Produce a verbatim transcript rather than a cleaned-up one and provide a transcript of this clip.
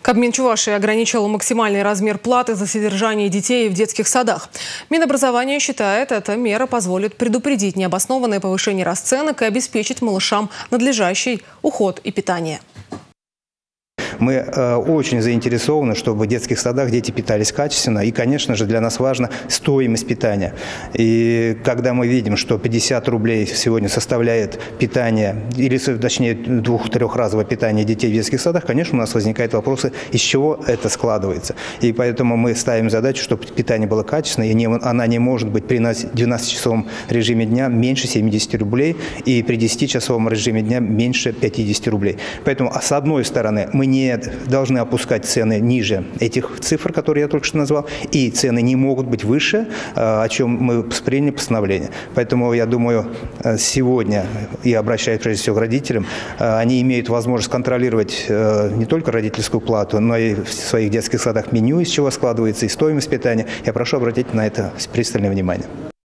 Кабмин Чувашии ограничил максимальный размер платы за содержание детей в детских садах. Минобразование считает, эта мера позволит предупредить необоснованное повышение расценок и обеспечить малышам надлежащий уход и питание. Мы э, очень заинтересованы, чтобы в детских садах дети питались качественно. И, конечно же, для нас важна стоимость питания. И когда мы видим, что пятьдесят рублей сегодня составляет питание, или точнее двух-трехразовое питание детей в детских садах, конечно, у нас возникают вопросы, из чего это складывается. И поэтому мы ставим задачу, чтобы питание было качественное, и не, она не может быть при двенадцатичасовом режиме дня меньше семидесяти рублей, и при десятичасовом режиме дня меньше пятидесяти рублей. Поэтому, с одной стороны, мы не должны опускать цены ниже этих цифр, которые я только что назвал, и цены не могут быть выше, о чем мы приняли постановление. Поэтому, я думаю, сегодня, я обращаюсь прежде всего к родителям, они имеют возможность контролировать не только родительскую плату, но и в своих детских садах меню, из чего складывается, и стоимость питания. Я прошу обратить на это пристальное внимание.